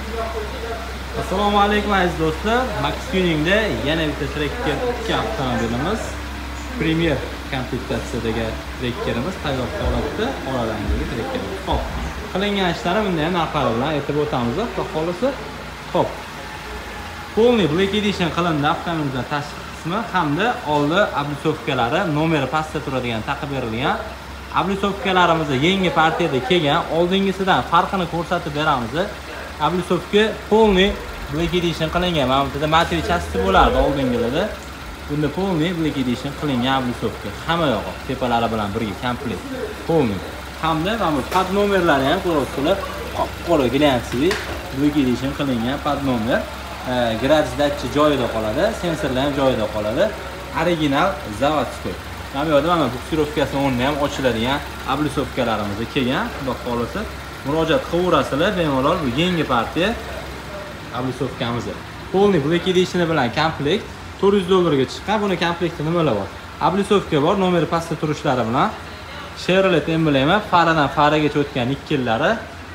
Assalomu alaykum aziz do'stlar. Max Tuningda yana bitta trekker 2 avtomobilimiz Premier komplektatsiyadagi trekkerimiz tayyor holatda qora rangdagi trekkerimiz. Xo'p, qilingan ishlari bunday ham narxlari bilan aytib o'tamiz. Xudo xolisa. Xo'p. Polni Black Edition qilindi avtomobilning tashqi qismi hamda oldi oblisovkalari, nomeri pastda turadigan taqib berilgan oblisovkalarimiz yangi partiyada kelgan. Oldingisidan farqini ko'rsatib beramiz. Oblisovka Polni Black Edition qilingan. Mana bu yerda material chasti bo'lardi oldingilarda. Bunda Polni Black Edition qilingan oblisovka. Hamma yog'i tepalari bilan birga komplekt Polni. Hamda mana bu pad nomerlari ham ko'rasizlar. Qora glyansiy Black Edition qilingan pad nomer. Garaj datchi joyida qoladi, sensorlar ham joyida qoladi. Original zavodskoy. Mana bu yerda mana buksirovkasi o'rni ham ochiladigan oblisovkalarimiz kelgan. Xudo xolisa murojaat qilaverasizlar, bemalol bu yangi partiya oblisovkamiz. Polni Black Edition bilan komplekt $400 ga chiqqan. Buni komplektida nimalar bor? Oblisovka bor, nomeri pastda turishlari bilan Chevrolet emblemi, faradan faragacha o'tgan nikkellari.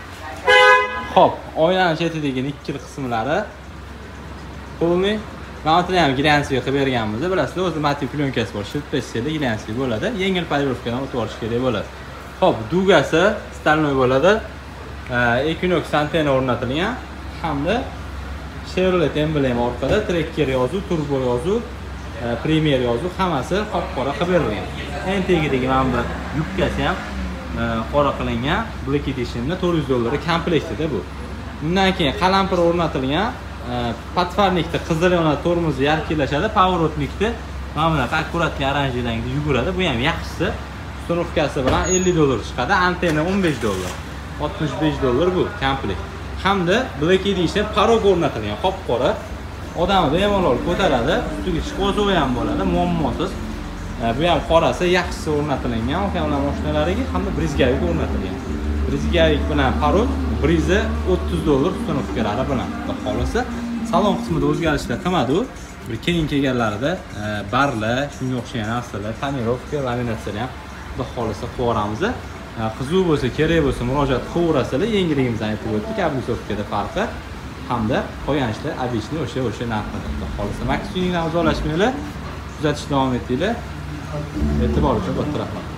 Xo'p, oynaning chetidagi nikkel qismlari Polni Mountain ham glyansiy qilib berganmiz. Bilasizlar, o'zi motiv plyonkasi bor, shiltpessiyada glyansiy bo'ladi. Yengil polirovkadan o'tib olish kerak bo'ladi. Xo'p, dugasi stalnoy bo'ladi. Equinox antena o'rnatilgan hamda Chevrolet emblemi orqada trekker yozuv, turbo yozuv, Premier yozuv hammasi qop-qora qilib berilgan. Eng tagidagi mana bu yubkasi ham qora qilingan Black Editionda $400 komplektida bu. Undan keyin qalampir o'rnatilgan, patfarnikda qizil yonadi, tormozi yarqillashadi, pavorotnikda mana bunaqa akkuratli oranjilangda yuguradi. Bu ham yaxshisi. Uстановkasi bilan $50 chiqadi, antena $15. $65 bu komplekt. Hamda Black Edition parog o'rnatilgan, qop-qora. Odamni bemalol ko'taradi, ustiga chiqozovi ham bo'ladi, muammosiz. Bu ham qorasi yaxshisi o'rnatilgan o'sha mashinalariga, hamda brizgavik o'rnatilgan. Brizgavik bilan parog, brizi $30 uстановkalari bilan. Xudo xolisa, salon qismida o'zgarishlar qilmadi. Bir keyin kelganlarida barlar, shunga o'xshagan narsalar, tonirovka, laminatsiya ham xudo xolisa qo'yamiz. Qiziq bo'lsa, kerak bo'lsa murojaat qilaverasizlar. Yangiligimizni aytib o'tdik, oblisovkada farqi hamda qolgan ishlar obishni o'sha narxida. Xudo xolisa Max Tuningdan uzolashmanglar, kuzatishni davom etinglar. E'tibor uchun katta rahmat.